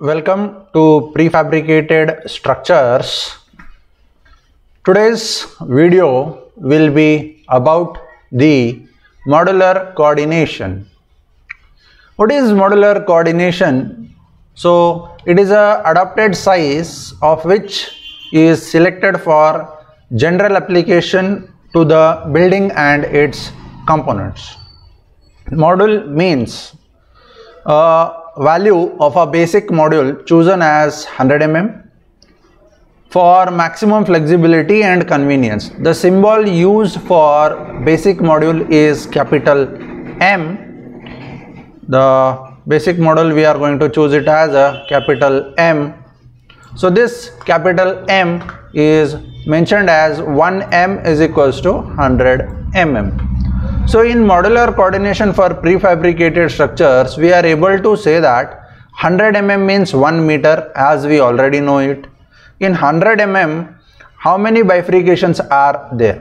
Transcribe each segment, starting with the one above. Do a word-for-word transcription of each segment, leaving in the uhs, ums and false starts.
Welcome to prefabricated structures. Today's video will be about the modular coordination. What is modular coordination? So it is a adapted size of which is selected for general application to the building and its components. Module means a value of a basic module chosen as one hundred millimeters for maximum flexibility and convenience. The symbol used for basic module is capital M. The basic module we are going to choose it as a capital M. So this capital M is mentioned as one M is equals to one hundred millimeters. So in modular coordination for prefabricated structures, we are able to say that one hundred millimeters means one meter, as we already know it. In one hundred millimeters, how many bifurcations are there?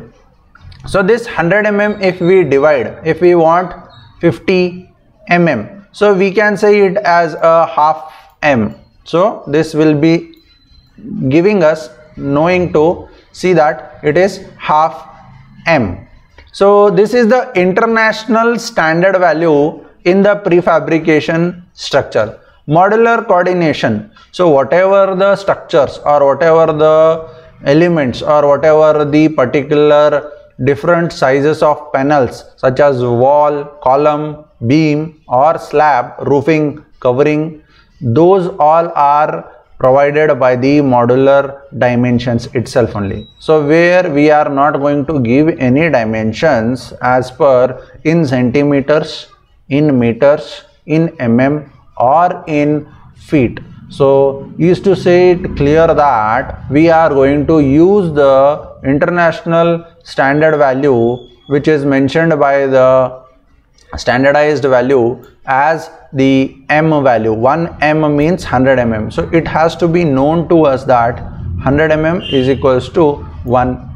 So this one hundred millimeters, if we divide, if we want fifty millimeters, so we can say it as a half M. So this will be giving us knowing to see that it is half M. So this is the international standard value in the prefabrication structure. Modular coordination. So whatever the structures or whatever the elements or whatever the particular different sizes of panels such as wall, column, beam or slab, roofing, covering, those all are provided by the modular dimensions itself only. So where we are not going to give any dimensions as per in centimeters, in meters, in mm or in feet. So used to say it clear that we are going to use the international standard value which is mentioned by the standardized value as the M value. one M means one hundred millimeters. So it has to be known to us that one hundred millimeters is equals to one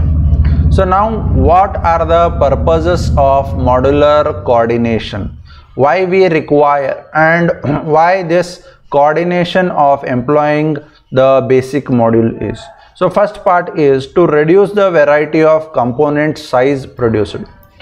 M. So now what are the purposes of modular coordination? Why we require and why this coordination of employing the basic module is? So first part is to reduce the variety of component size produced.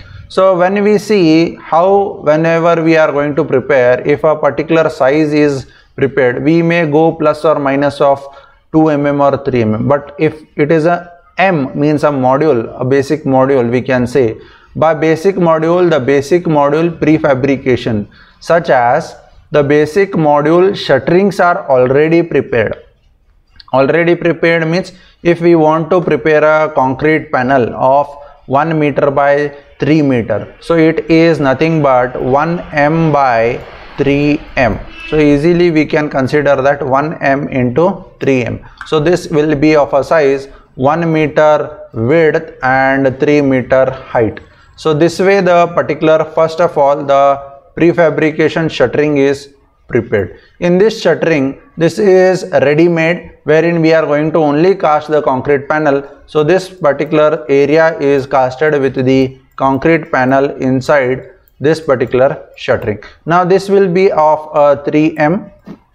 So when we see how whenever we are going to prepare, if a particular size is prepared, we may go plus or minus of two millimeters or three millimeters. But if it is a M means a module, a basic module, we can say by basic module, the basic module prefabrication, such as the basic module shutterings are already prepared. Already prepared means if we want to prepare a concrete panel of one meter by three meter, so it is nothing but one M by three M. So easily we can consider that one M into three M. So this will be of a size one meter width and three meter height. So this way the particular, first of all, the prefabrication shuttering is prepared. In this shuttering, this is ready made, wherein we are going to only cast the concrete panel. So this particular area is casted with the concrete panel inside this particular shuttering. Now this will be of uh, three M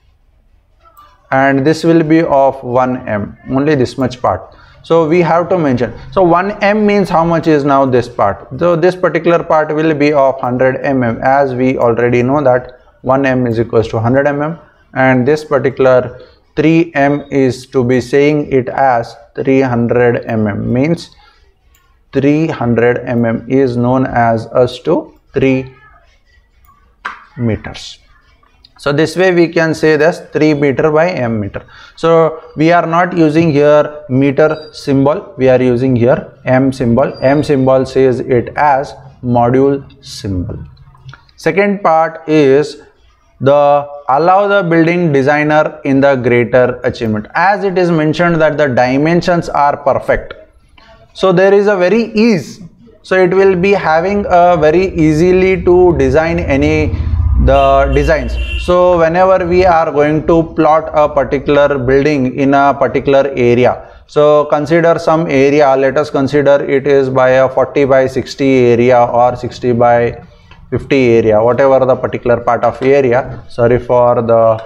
and this will be of one M, only this much part. So we have to mention. So one M means how much is now this part. So this particular part will be of one hundred millimeters, as we already know that one M is equals to one hundred millimeters, and this particular three M is to be saying it as three hundred millimeters, means three hundred millimeters is known as us to three meters. So this way we can say this three meter by M meter. So we are not using here meter symbol, we are using here M symbol. M symbol says it as module symbol. Second part is the allow the building designer in the greater achievement. As it is mentioned that the dimensions are perfect, so there is a very ease. So it will be having a very easily to design any the designs. So whenever we are going to plot a particular building in a particular area, so consider some area, let us consider it is by a forty by sixty area or sixty by fifty area, whatever the particular part of area. Sorry for the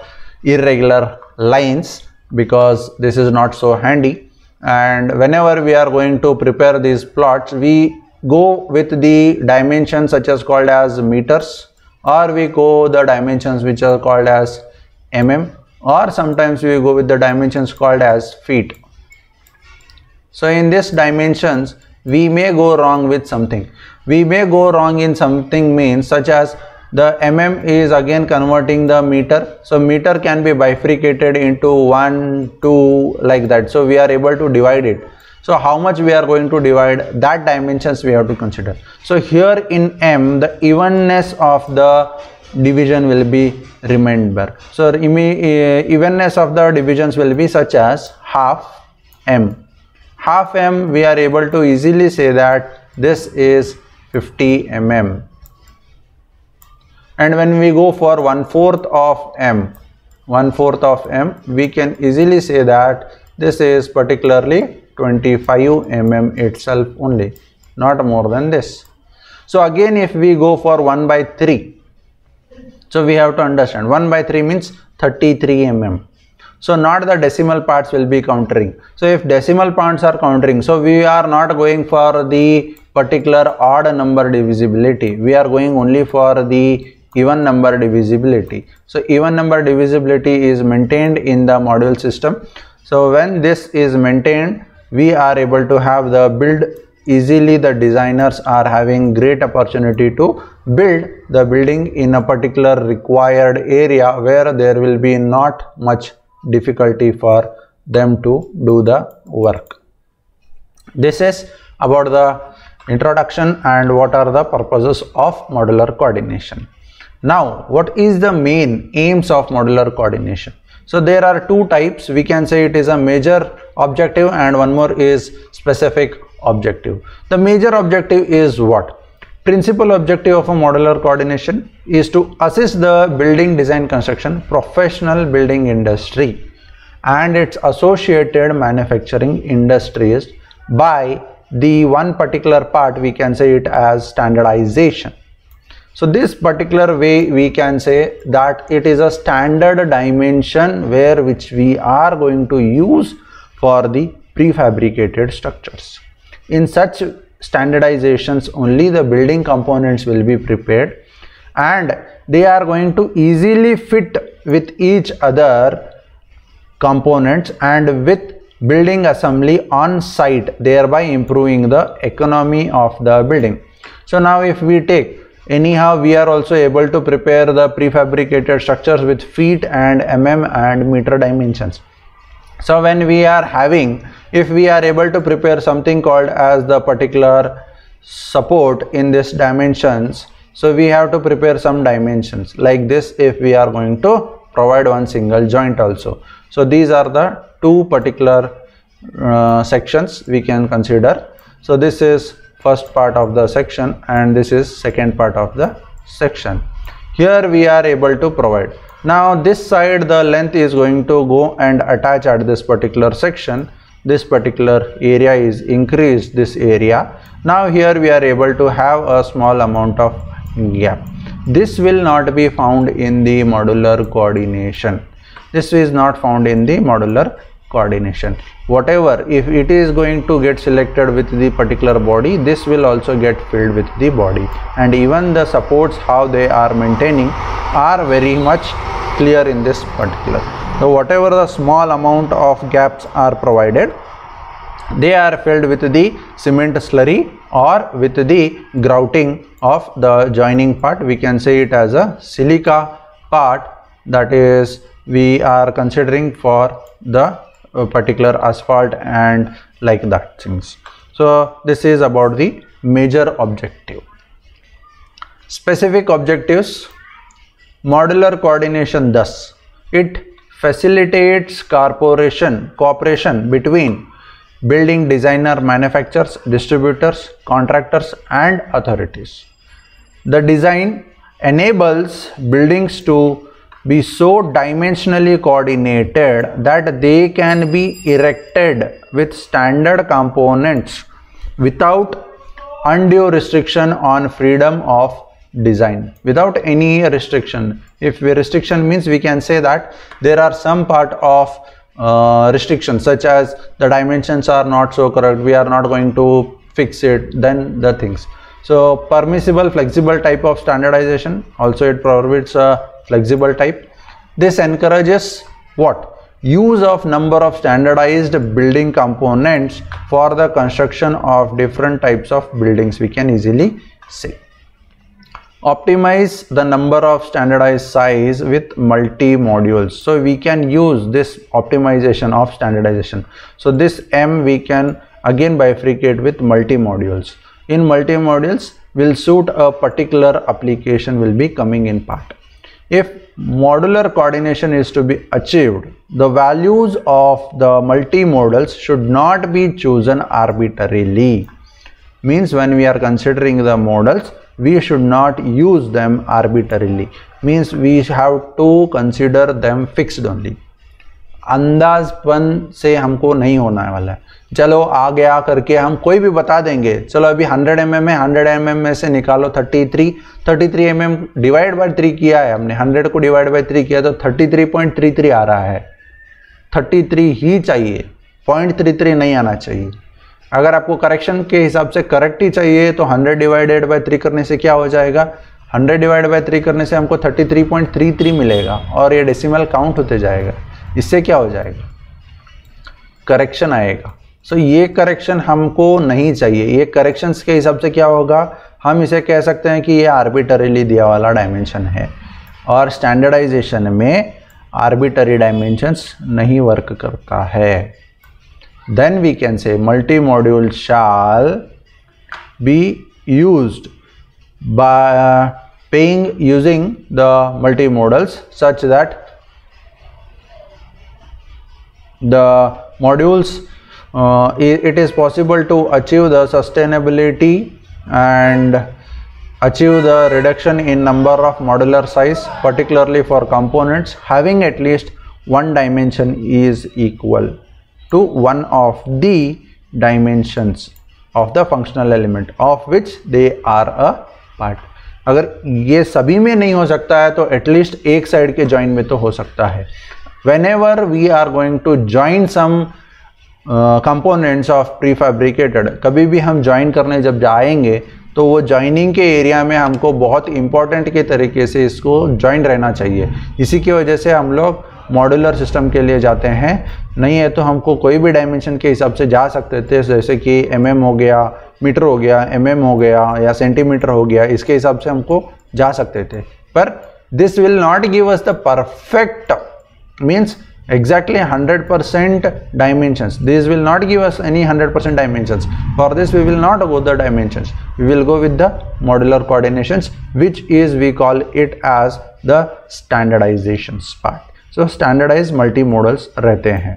irregular lines because this is not so handy. And whenever we are going to prepare these plots, we go with the dimensions such as called as meters, or we go the dimensions which are called as mm, or sometimes we go with the dimensions called as feet. So in these dimensions we may go wrong with something. We may go wrong in something means such as the mm is again converting the meter. So meter can be bifurcated into one, two, like that. So we are able to divide it. So how much we are going to divide, that dimensions we have to consider. So here in m, the evenness of the division will be remember. So evenness of the divisions will be such as half m. Half m, we are able to easily say that this is fifty millimeters. And when we go for one fourth of m, one fourth of m, we can easily say that this is particularly twenty-five millimeters itself only, not more than this. So again, if we go for one by three, so we have to understand one by three means thirty-three millimeters. So not the decimal parts will be countering. So if decimal parts are countering, so we are not going for the particular odd number divisibility. We are going only for the even number divisibility. So even number divisibility is maintained in the module system. So when this is maintained, we are able to have the build easily. The designers are having great opportunity to build the building in a particular required area where there will be not much difficulty for them to do the work. This is about the introduction and what are the purposes of modular coordination. Now, what is the main aims of modular coordination? So there are two types. We can say it is a major objective and one more is specific objective. The major objective is what? Principal objective of a modular coordination is to assist the building design construction professional building industry and its associated manufacturing industries by the one particular part, we can say it as standardization. So this particular way we can say that it is a standard dimension where which we are going to use for the prefabricated structures. In such standardizations only the building components will be prepared and they are going to easily fit with each other components and with building assembly on site, thereby improving the economy of the building. So now if we take, anyhow we are also able to prepare the prefabricated structures with feet and mm and meter dimensions. So when we are having, if we are able to prepare something called as the particular support in this dimensions, so we have to prepare some dimensions like this if we are going to provide one single joint also. So these are the two particular uh, sections we can consider. So this is first part of the section and this is second part of the section. Here we are able to provide. Now this side the length is going to go and attach at this particular section. This particular area is increased, this area. Now here we are able to have a small amount of gap. This will not be found in the modular coordination. This is not found in the modular coordination. Whatever, if it is going to get selected with the particular body, this will also get filled with the body, and even the supports how they are maintaining are very much clear in this particular. So whatever the small amount of gaps are provided, they are filled with the cement slurry or with the grouting of the joining part. We can say it as a silica part, that is we are considering for the particular asphalt and like that things. So this is about the major objective. Specific objectives. Modular coordination, thus it facilitates cooperation cooperation between building designer, manufacturers, distributors, contractors and authorities. The design enables buildings to be so dimensionally coordinated that they can be erected with standard components without undue restriction on freedom of design without any restriction. If we restriction means we can say that there are some part of uh, restrictions such as the dimensions are not so correct, we are not going to fix it, then the things. So permissible flexible type of standardization, also it prohibits a flexible type. This encourages what? Use of number of standardized building components for the construction of different types of buildings, we can easily say. Optimize the number of standardized size with multi modules. So we can use this optimization of standardization. So this M we can again bifurcate with multi modules. In multi modules will suit a particular application will be coming in part. If modular coordination is to be achieved, the values of the multi-modals should not be chosen arbitrarily. Means when we are considering the models, we should not use them arbitrarily. Means we have to consider them fixed only. अंदाजपन से हमको नहीं होना वाला है, चलो आ गया करके हम कोई भी बता देंगे, चलो अभी हंड्रेड एम एम है, हंड्रेड एम एम में से निकालो thirty three, thirty three mm divide by बाई थ्री किया है हमने, हंड्रेड को डिवाइड बाई थ्री किया तो thirty three point three three आ रहा है, थर्टी थ्री ही चाहिए, पॉइंट थ्री थ्री नहीं आना चाहिए। अगर आपको करेक्शन के हिसाब से करेक्ट ही चाहिए तो हंड्रेड डिवाइडेड बाई थ्री करने से क्या हो जाएगा, हंड्रेड डिवाइड बाई थ्री करने से हमको thirty three point three three मिलेगा और ये डेसिमल काउंट होते जाएगा। इससे क्या हो जाएगा, करेक्शन आएगा। सो so, ये करेक्शन हमको नहीं चाहिए। ये करेक्शंस के हिसाब से क्या होगा, हम इसे कह सकते हैं कि ये आर्बिटरीली दिया वाला डायमेंशन है और स्टैंडर्डाइजेशन में आर्बिटरी डायमेंशंस नहीं वर्क करता है। Then we can say multi module shall be used by paying using the multi models such that the modules uh, it is possible to achieve the sustainability and achieve the reduction in number of modular size, particularly for components having at least one dimension is equal to one of the dimensions of the functional element of which they are a part. अगर ये सभी में नहीं हो सकता है तो at least एक साइड के जॉइन में तो हो सकता है। Whenever we are going to join some uh, components of prefabricated, कभी भी हम join करने जब जाएंगे तो वो joining के एरिया में हमको बहुत important के तरीके से इसको join रहना चाहिए। इसी की वजह से हम लोग मॉड्यूलर सिस्टम के लिए जाते हैं, नहीं है तो हमको कोई भी डायमेंशन के हिसाब से जा सकते थे, जैसे कि एम एम हो गया, मीटर हो गया, एम एम हो गया या सेंटीमीटर हो गया, इसके हिसाब से हमको जा सकते थे। पर this will not give us the perfect means exactly one hundred percent dimensions. This will not give us any one hundred percent dimensions. For this we will not go the dimensions, we will go with the modular coordinations, which is we call it as the standardizations part. So standardized multi-modals रहते हैं।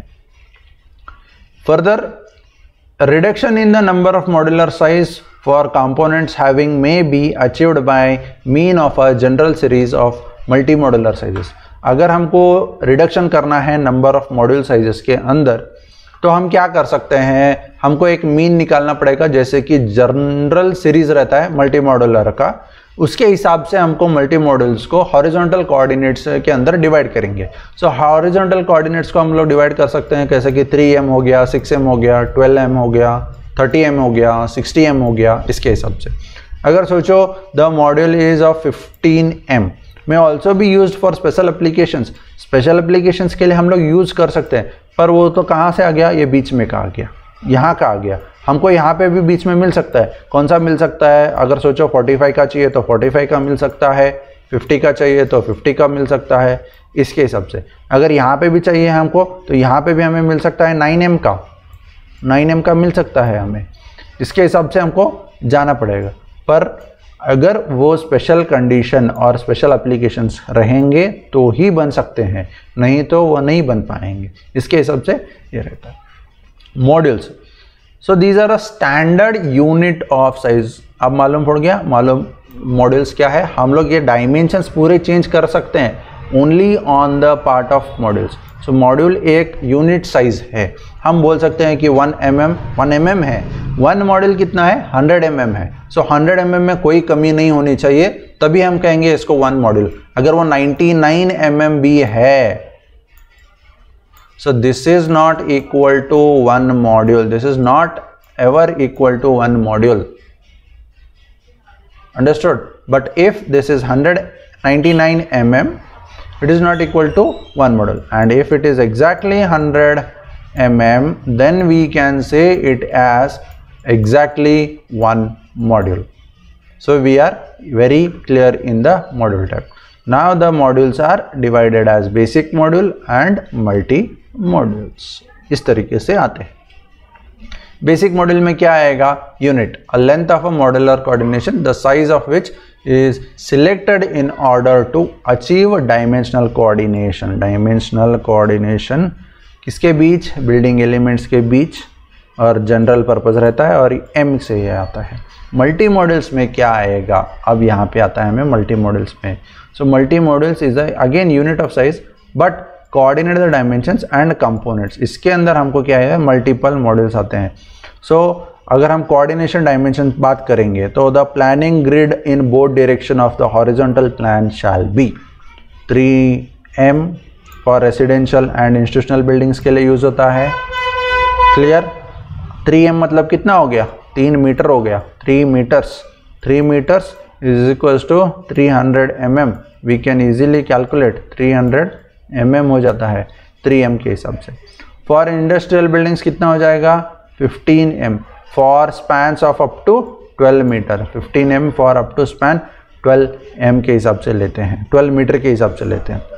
Further, reduction in the number of modular size for components having may be achieved by mean of a general series of multi-modular sizes. अगर हमको reduction करना है number of module sizes के अंदर तो हम क्या कर सकते हैं, हमको एक मीन निकालना पड़ेगा, जैसे कि जनरल सीरीज रहता है मल्टी मॉड्यूलर का, उसके हिसाब से हमको मल्टी मॉड्यूल्स को हॉरिजॉन्टल कोऑर्डिनेट्स के अंदर डिवाइड करेंगे। सो हॉरिजॉन्टल कोऑर्डिनेट्स को हम लोग डिवाइड कर सकते हैं, कैसे कि थ्री एम हो गया, सिक्स एम हो गया, ट्वेल्व एम हो गया, थर्टी एम हो गया, सिक्सटी एम हो गया, इसके हिसाब से। अगर सोचो the module is of fifteen M may also be used for special applications. Special applications के लिए हम लोग यूज़ कर सकते हैं, पर वो तो कहाँ से आ गया, ये बीच में का आ गया, यहाँ का आ गया। हमको यहाँ पे भी बीच में मिल सकता है, कौन सा मिल सकता है, अगर सोचो पैंतालीस का चाहिए तो पैंतालीस का मिल सकता है, पचास का चाहिए तो पचास का मिल सकता है, इसके हिसाब से। अगर यहाँ पे भी चाहिए हमको तो यहाँ पे भी हमें मिल सकता है नाइन एम का, नाइन एम का मिल सकता है हमें, इसके हिसाब से हमको जाना पड़ेगा। पर अगर वो स्पेशल कंडीशन और स्पेशल एप्लीकेशंस रहेंगे तो ही बन सकते हैं, नहीं तो वो नहीं बन पाएंगे, इसके हिसाब से ये रहता है। Modules, so these are a standard unit of size. अब मालूम पड़ गया मालूम मॉड्यूल्स क्या है। हम लोग ये डायमेंशंस पूरे चेंज कर सकते हैं only on the part of modules. So module एक यूनिट साइज है, हम बोल सकते हैं कि one M one mm M एम है, वन मॉड्यूल कितना है, हंड्रेड एम एम है। सो हंड्रेड एम एम में कोई कमी नहीं होनी चाहिए, तभी हम कहेंगे इसको वन मॉड्यूल। अगर वो नाइंटी नाइन एम एम बी है, so this is not equal to one module. This is not ever equal to one module. Understood? But if this is one hundred ninety-nine millimeters, it is not equal to one module. And if it is exactly one hundred millimeters, then we can say it as exactly one module. So we are very clear in the module type. Now the modules are divided as basic module and multi modules. इस तरीके से आते हैं। Basic module में क्या आएगा? Unit, a length of a modular coordination the size of which is selected in order to achieve dimensional coordination. Dimensional coordination किसके बीच? बिल्डिंग एलिमेंट्स के बीच, और जनरल पर्पस रहता है, और एम से ये आता है। मल्टी मॉड्यूल्स में क्या आएगा? अब यहाँ पे आता है हमें मल्टी मॉड्यूल्स में। So multi modules is again unit of size but coordinate the dimensions and components. इसके अंदर हमको क्या है? मल्टीपल मॉड्यूल्स आते हैं। सो so, अगर हम कोऑर्डिनेशन डायमेंशन बात करेंगे तो the planning grid in both direction of the horizontal plan shall be three M for residential and institutional buildings के लिए यूज होता है। क्लियर? थ्री एम मतलब कितना हो गया? तीन मीटर हो गया। Three metres three metres is equals to three hundred M M. We can easily calculate three hundred M M हो जाता है थ्री एम के हिसाब से। फॉर इंडस्ट्रियल बिल्डिंग्स कितना हो जाएगा? Fifteen M for spans of up to twelve metre. Fifteen M for up to span twelve M के हिसाब से लेते हैं, ट्वेल्व मीटर के हिसाब से लेते हैं।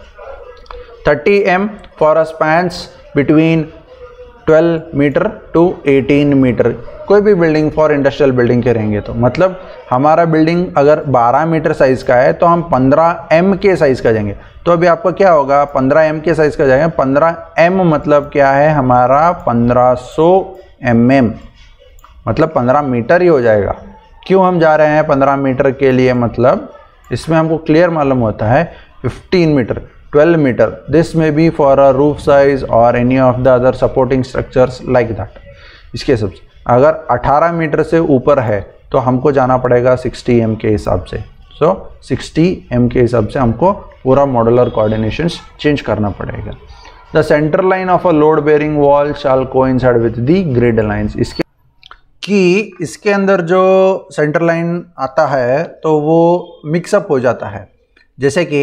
Thirty M for a spans between twelve metre to eighteen metre. कोई भी बिल्डिंग फॉर इंडस्ट्रियल बिल्डिंग के रहेंगे तो मतलब हमारा बिल्डिंग अगर बारह मीटर साइज का है तो हम पंद्रह एम के साइज का जाएंगे। तो अभी आपका क्या होगा? पंद्रह एम के साइज का जाएंगे। पंद्रह एम मतलब क्या है हमारा? पंद्रह सौ एम एम मतलब पंद्रह मीटर ही हो जाएगा। क्यों हम जा रहे हैं पंद्रह मीटर के लिए? मतलब इसमें हमको क्लियर मालूम होता है fifteen metre, twelve metre, this में be for a roof size और any of the other supporting structures like that. इसके हिसाब से अगर अठारह मीटर से ऊपर है तो हमको जाना पड़ेगा साठ एम के हिसाब से। सो साठ एम के हिसाब से हमको पूरा मॉड्यूलर कोऑर्डिनेशन चेंज करना पड़ेगा। The centre line of a load bearing wall shall coincide with the grid lines. इसके कि इसके अंदर जो सेंटर लाइन आता है तो वो मिक्सअप हो जाता है। जैसे कि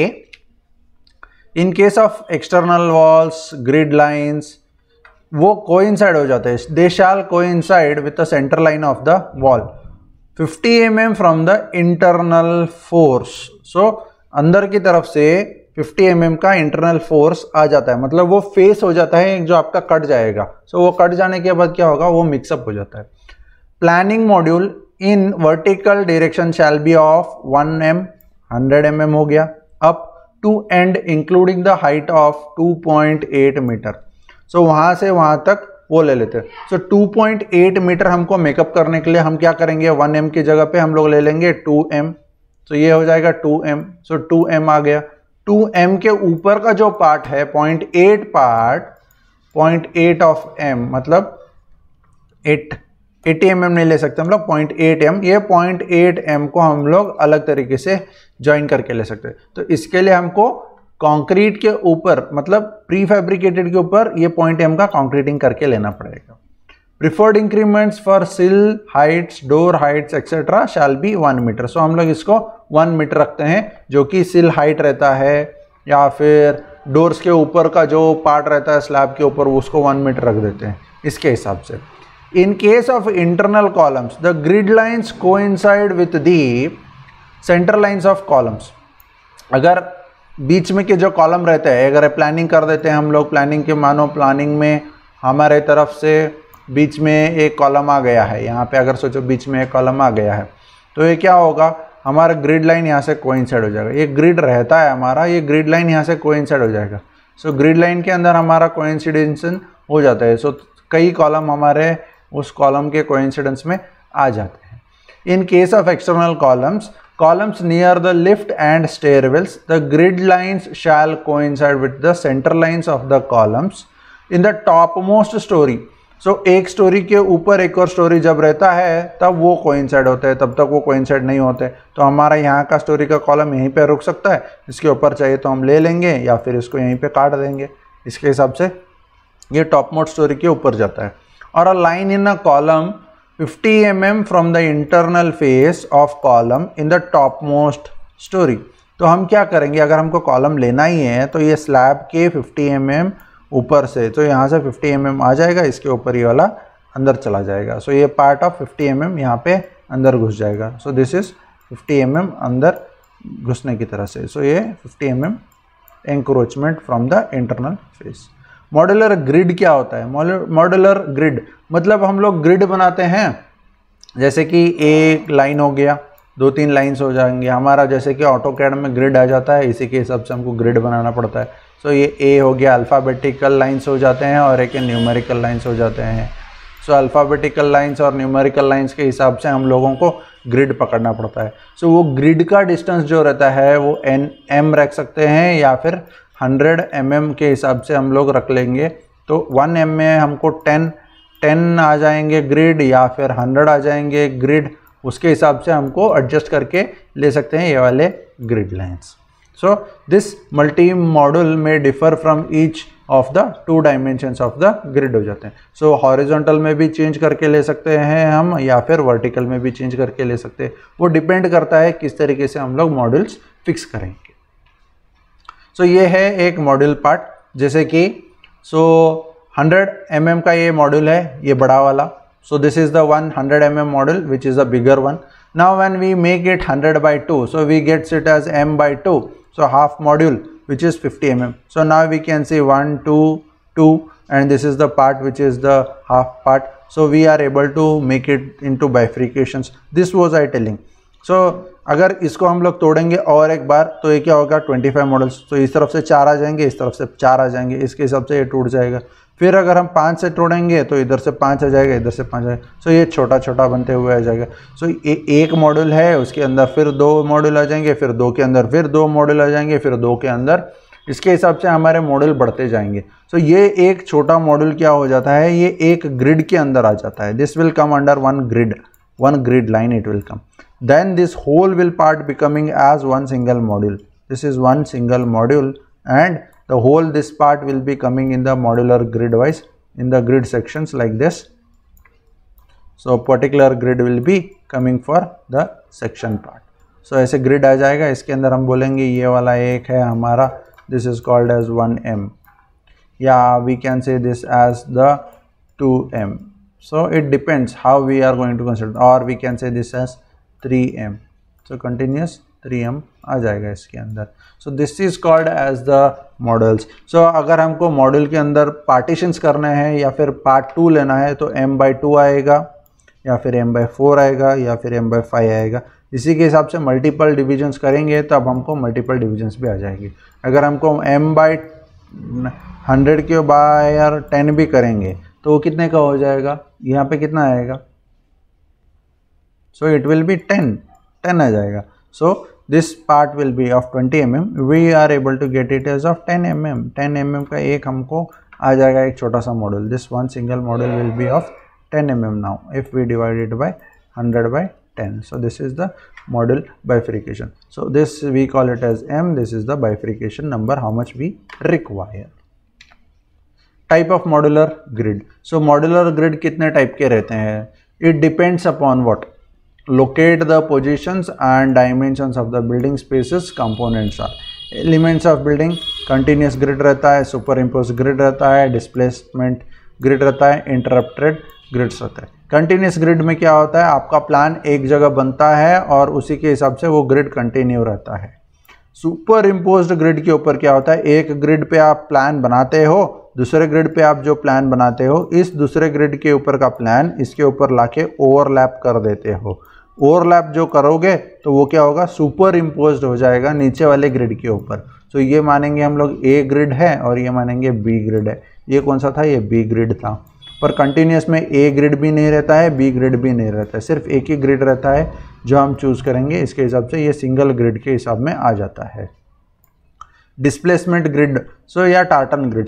in case of external walls grid lines वो कोइंसाइड हो जाते हैं। They shall coincide with the centre line of the wall fifty M M from the internal force. So अंदर की तरफ से फिफ्टी एम एम का इंटरनल फोर्स आ जाता है, मतलब वो फेस हो जाता है जो आपका कट जाएगा। सो so, वो कट जाने के बाद क्या होगा? वो मिक्सअप हो जाता है। Planning module in vertical direction shall be of one M, hundred M M हो गया, up to and including the height of two point eight metre. So वहाँ से वहाँ तक वो ले लेते हैं। So two point eight metre हमको मेकअप करने के लिए हम क्या करेंगे? वन एम की जगह पे हम लोग ले लेंगे टू एम। सो ये हो जाएगा two M. So two M आ गया। टू एम के ऊपर का जो पार्ट है point eight part, point eight of M मतलब एट एटी एम एम नहीं ले सकते हम लोग, पॉइंट एट एम। ये पॉइंट एट एम को हम लोग अलग तरीके से ज्वाइन करके ले सकते हैं। तो इसके लिए हमको कंक्रीट के ऊपर मतलब प्री फैब्रिकेटेड के ऊपर ये पॉइंट एम का कंक्रीटिंग करके लेना पड़ेगा। Preferred increments for sill heights, door heights etcetera shall be one metre. So हम लोग इसको वन मीटर रखते हैं, जो कि सिल हाइट रहता है या फिर डोर्स के ऊपर का जो पार्ट रहता है स्लैब के ऊपर उसको वन मीटर रख देते हैं इसके हिसाब से। In case of internal columns the grid lines coincide with the centre lines of columns. अगर बीच में के जो कॉलम रहते हैं, अगर प्लानिंग कर देते हैं हम लोग, प्लानिंग के मानो प्लानिंग में हमारे तरफ से बीच में एक कॉलम आ गया है, यहाँ पे अगर सोचो बीच में एक कॉलम आ गया है तो ये क्या होगा? हमारा ग्रिड लाइन यहाँ से कोइंसाइड हो जाएगा। ये ग्रिड रहता है हमारा, ये ग्रिड लाइन यहाँ से कोइंसाइड हो जाएगा। सो ग्रिड लाइन के अंदर हमारा कोइंसिडेंस हो जाता है। सो so, कई कॉलम हमारे उस कॉलम के कोइंसिडेंस में आ जाते हैं। In case of external columns columns near the lift and stairwells, the grid lines shall coincide with the center lines of the columns in the topmost story. So so, एक storey के ऊपर एक और story जब रहता है तब वो कोइंसाइड होते हैं, तब तक वो कोइंसाइड नहीं होते। तो हमारा यहाँ का स्टोरी का कॉलम यहीं पे रुक सकता है, इसके ऊपर चाहिए तो हम ले लेंगे या फिर इसको यहीं पे काट देंगे। इसके हिसाब से ये टॉप मोस्ट स्टोरी के ऊपर जाता है। और a line in a column fifty M M from the internal face of column in the topmost storey. तो हम क्या करेंगे, अगर हमको कॉलम लेना ही है तो ये स्लैब के फिफ्टी एम एम ऊपर से, तो यहाँ से फिफ्टी एम एम आ जाएगा, इसके ऊपर ये वाला अंदर चला जाएगा। सो so, ये part of fifty M M यहाँ पे अंदर घुस जाएगा। So this is fifty M M अंदर घुसने की तरह से। सो so, ये fifty M M encroachment from the internal face. Modular grid क्या होता है? मॉड्यूलर ग्रिड मतलब हम लोग ग्रिड बनाते हैं, जैसे कि एक लाइन हो गया, दो तीन लाइन्स हो जाएंगे हमारा, जैसे कि ऑटोकैड में ग्रिड आ जाता है, इसी के हिसाब से हमको ग्रिड बनाना पड़ता है। सो so, ये ए हो गया, अल्फ़ाबेटिकल लाइन्स हो जाते हैं और एक न्यूमेरिकल लाइन्स हो जाते हैं। सो so, अल्फ़ाबेटिकल लाइन्स और न्यूमेरिकल लाइन्स के हिसाब से हम लोगों को ग्रिड पकड़ना पड़ता है। सो so, वो ग्रिड का डिस्टेंस जो रहता है वो एन एम रख सकते हैं या फिर हंड्रेड एम एम के हिसाब से हम लोग रख लेंगे। तो वन एम में हमको टेन टेन आ जाएंगे ग्रिड या फिर हंड्रेड आ जाएंगे ग्रिड, उसके हिसाब से हमको एडजस्ट करके ले सकते हैं ये वाले grid lines. So this multi module में differ from each of the two dimensions of the grid हो जाते हैं। सो so, हॉरिजॉन्टल में भी चेंज करके ले सकते हैं हम या फिर वर्टिकल में भी चेंज करके ले सकते हैं, वो डिपेंड करता है किस तरीके से हम लोग मॉड्यूल्स फिक्स करेंगे। सो so, ये है एक मॉड्यूल पार्ट, जैसे कि सो हंड्रेड एम एम का ये मॉड्यूल है, ये बड़ा वाला। So this is the one hundred mm module which is a bigger one. Now when we make it one hundred by two, so we get it as m by two. So half module which is fifty millimeters. So now we can see one, two, two, and this is the part which is the half part. So we are able to make it into bifurcations. This was I telling. So अगर इसको हम लोग तोड़ेंगे और एक बार तो ये क्या होगा पच्चीस मॉडल्स। तो इस तरफ से चार आ जाएंगे, इस तरफ से चार आ जाएंगे, इसके हिसाब से ये टूट जाएगा। फिर अगर हम पाँच से तोड़ेंगे तो इधर से पाँच आ जाएगा, इधर से पाँच आएगा। सो ये छोटा छोटा बनते हुए आ जाएगा। सो ये एक मॉड्यूल है, उसके अंदर फिर दो मॉड्यूल आ जाएंगे, फिर दो के अंदर फिर दो मॉड्यूल आ जाएंगे, फिर दो के अंदर, इसके हिसाब से हमारे मॉड्यूल बढ़ते जाएंगे। सो ये एक छोटा मॉड्यूल क्या हो जाता है, ये एक ग्रिड के अंदर आ जाता है। This will come under one grid, one grid line it will come. Then this whole will part becoming as one single module. This is one single module and the whole this part will be coming in the modular grid wise in the grid sections like this. So particular grid will be coming for the section part. So ऐसे grid आ जाएगा, इसके अंदर हम बोलेंगे ये वाला एक है हमारा, this is called as one M, या we can say this as the two M. So it depends how we are going to consider, or we can say this as three M. So continuous three M आ जाएगा इसके अंदर। So this is called as the models. सो अगर हमको model के अंदर partitions करने हैं या फिर पार्ट टू लेना है तो एम बाई टू आएगा या फिर एम बाई फोर आएगा या फिर एम बाई फाइव आएगा। इसी के हिसाब से मल्टीपल डिविजन्स करेंगे तब हमको मल्टीपल डिविजन्स भी आ जाएगी। अगर हमको एम बाई हंड्रेड के बाय यार टेन भी करेंगे तो वो कितने का हो जाएगा, यहाँ पे कितना आएगा, so it will be ten, ten आ जाएगा। so this part will be of twenty millimeters, we are able to get it as of ten millimeters, ten millimeters का एक हमको आ जाएगा एक छोटा सा model. this one single model will be of ten millimeters now if we divide it by one hundred by ten. so this is the model bifurcation. so this we call it as M, this is the bifurcation number how much we require. type of modular grid. so modular grid कितने type के रहते हैं, it depends upon what, locate the positions and dimensions of the building spaces components are. elements of building continuous grid रहता है, superimposed grid रहता है, displacement grid रहता है, interrupted grids रहता है। continuous grid में क्या होता है, आपका प्लान एक जगह बनता है और उसी के हिसाब से वो ग्रिड कंटिन्यू रहता है। सुपर इम्पोज्ड ग्रिड के ऊपर क्या होता है, एक ग्रिड पे आप प्लान बनाते हो, दूसरे ग्रिड पे आप जो प्लान बनाते हो इस दूसरे ग्रिड के ऊपर का प्लान इसके ऊपर लाके ओवरलैप कर देते हो। ओवरलैप जो करोगे तो वो क्या होगा, सुपर इम्पोज्ड हो जाएगा नीचे वाले ग्रिड के ऊपर। तो ये मानेंगे हम लोग ए ग्रिड है और ये मानेंगे बी ग्रिड है। ये कौन सा था, ये बी ग्रिड था। पर कंटिन्यूस में ए ग्रिड भी नहीं रहता है, बी ग्रिड भी नहीं रहता है, सिर्फ एक ही ग्रिड रहता है जो हम चूज़ करेंगे। इसके हिसाब से ये सिंगल ग्रिड के हिसाब में आ जाता है। डिस्प्लेसमेंट ग्रिड, सो या टार्टन ग्रिड्स।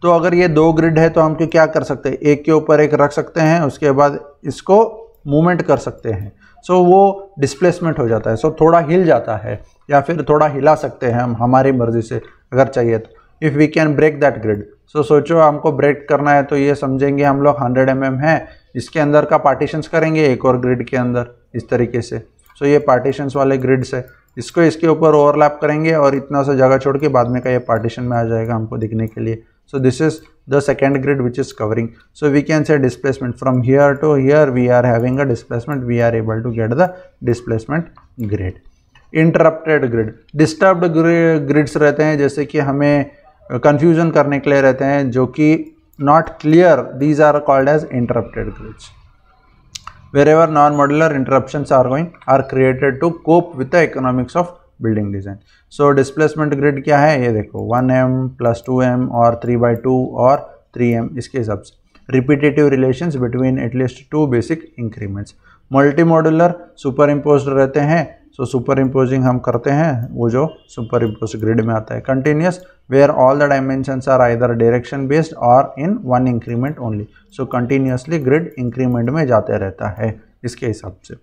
तो अगर ये दो ग्रिड है तो हम क्या कर सकते हैं, एक के ऊपर एक रख सकते हैं, उसके बाद इसको मूवमेंट कर सकते हैं। सो so, वो डिस्प्लेसमेंट हो जाता है। सो so, थोड़ा हिल जाता है या फिर थोड़ा हिला सकते हैं हम हमारी मर्जी से अगर चाहिए तो। If we can break that grid, so सोचो हमको ब्रेक करना है तो ये समझेंगे हम लोग हंड्रेड एम एम है, इसके अंदर का पार्टीशंस करेंगे एक और ग्रिड के अंदर इस तरीके से। सो so, ये पार्टीशंस वाले ग्रिड्स है, इसको इसके ऊपर ओवरलैप करेंगे और इतना सा जगह छोड़ के बाद में का ये पार्टीशन में आ जाएगा हमको दिखने के लिए। So this is the second grid which is covering. So we can say displacement from here to here we are having a displacement, we are able to get the displacement grid. Interrupted grid, disturbed grids रहते हैं, जैसे कि हमें confusion करने के लिए रहते हैं, जो कि not clear, these are called as interrupted grids. Wherever non-modular interruptions are going are created to cope with the economics of building design. So displacement grid क्या है, ये देखो one M plus two M और three by two और three M, इसके हिसाब से repetitive relations between at least two basic increments. Multi modular superimpose रहते हैं, सो सुपर इम्पोजिंग हम करते हैं, वो जो सुपर इम्पोज ग्रिड में आता है। Continuous where all the dimensions are either direction based और in one increment only, so continuously grid increment में जाते रहता है इसके हिसाब से।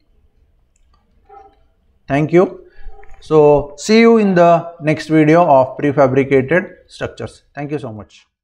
Thank you. So see you in the next video of prefabricated structures. Thank you so much.